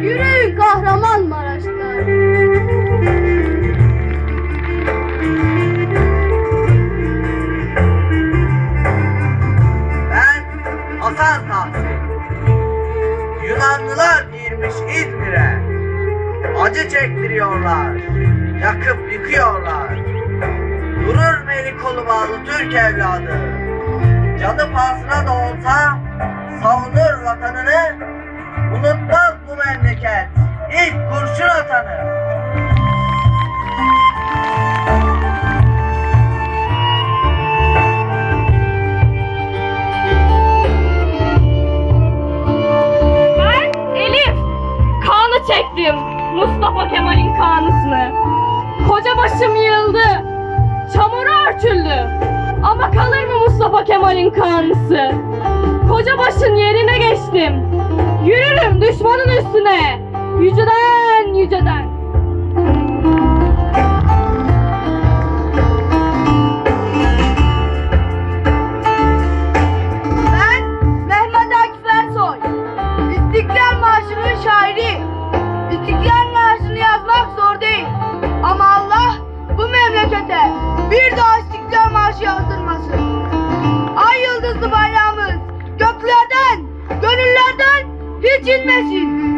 Yürüyün Kahramanmaraşlar. Ben Hasan Tahsin. Yunanlılar girmiş İzmir'e. Acı çektiriyorlar, yakıp yıkıyorlar. Durur mu eli kolu bağlı Türk evladı? Canı pahasına da olsa savunur vatanını. Unutmaz bu memleket ilk kurşun atanı. Ben Elif. Kanı çektim. Mustafa Kemal'in kanısını. Koca başım yığıldı. Çamura örtüldü. Ama kalır mı Mustafa Kemal'in kanısı? Koca başın yerine geçtim. Yürürüm düşmanın üstüne. Yüceden yüceden. Ben Mehmet Akif Ersoy. İstiklal Marşı'nın şairi. İstiklal Marşı'nı yazmak zor değil. Ama Allah bu memlekete bir daha İstiklal Marşı yazdırmasın. Ay yıldızlı bayrağımız göklerden, gönüllerden hiç inmesin.